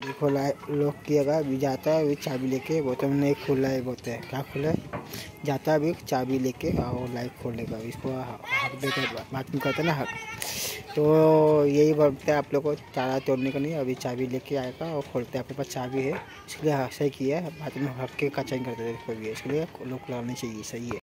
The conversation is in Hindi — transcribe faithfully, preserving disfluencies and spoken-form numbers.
खोला है, लॉक किएगा। अभी जाता है, अभी चाबी लेके। बोलते नहीं खुला है, बोलते हैं क्या खुला है। जाता है अभी चाबी लेके और लाइट खोलेगा। इसको हक देकर बात में करते ना हक। तो यही बोलते हैं आप लोग को ताला तोड़ने का नहीं। अभी चाबी लेके आएगा और खोलते हैं। अपने पास चाबी है, इसलिए सही किया है। बाद में हक के कचाई करते थे, इसको भी इसके लिए लॉक लगानी चाहिए। सही है।